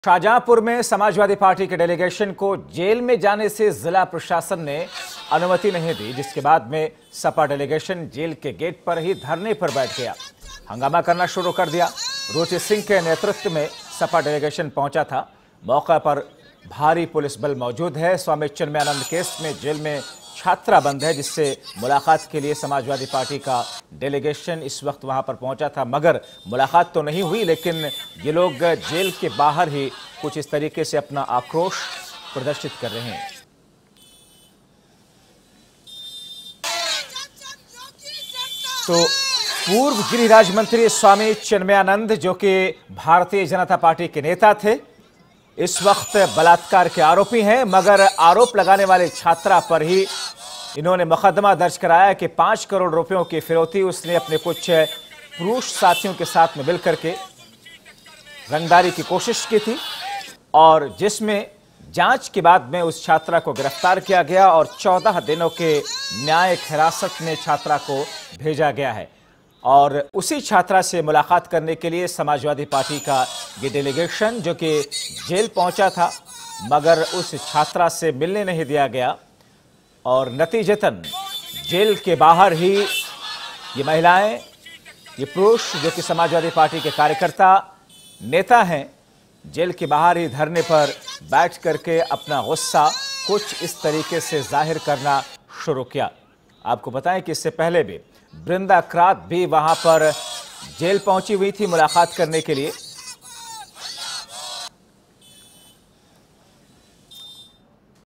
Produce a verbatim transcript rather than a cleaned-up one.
शाहजहांपुर में समाजवादी पार्टी के डेलीगेशन को जेल में जाने से जिला प्रशासन ने अनुमति नहीं दी, जिसके बाद में सपा डेलीगेशन जेल के गेट पर ही धरने पर बैठ गया, हंगामा करना शुरू कर दिया। रोटी सिंह के नेतृत्व में सपा डेलीगेशन पहुंचा था। मौका पर भारी पुलिस बल मौजूद है। स्वामी चिन्मयानंद केस में जेल में छात्रा बंद है, जिससे मुलाकात के लिए समाजवादी पार्टी का डेलीगेशन इस वक्त वहां पर पहुंचा था, मगर मुलाकात तो नहीं हुई। लेकिन ये लोग जेल के बाहर ही कुछ इस तरीके से अपना आक्रोश प्रदर्शित कर रहे हैं। तो पूर्व गृह राज्य मंत्री स्वामी चिन्मयानंद, जो कि भारतीय जनता पार्टी के नेता थे, इस वक्त बलात्कार के आरोपी हैं, मगर आरोप लगाने वाले छात्रा पर ही इन्होंने मुकदमा दर्ज कराया कि पांच करोड़ रुपयों की फिरौती उसने अपने कुछ पुरुष साथियों के साथ में मिलकर के रंगदारी की कोशिश की थी, और जिसमें जांच के बाद में उस छात्रा को गिरफ्तार किया गया और चौदह दिनों के न्यायिक हिरासत में छात्रा को भेजा गया है। और उसी छात्रा से मुलाकात करने के लिए समाजवादी पार्टी का ये डेलीगेशन, जो कि जेल पहुंचा था, मगर उस छात्रा से मिलने नहीं दिया गया और नतीजतन जेल के बाहर ही ये महिलाएं, ये पुरुष, जो कि समाजवादी पार्टी के कार्यकर्ता नेता हैं, जेल के बाहर ही धरने पर बैठ करके अपना गुस्सा कुछ इस तरीके से जाहिर करना शुरू किया। आपको बताएं कि इससे पहले भी बृंदा क्रात भी वहां पर जेल पहुंची हुई थी मुलाकात करने के लिए,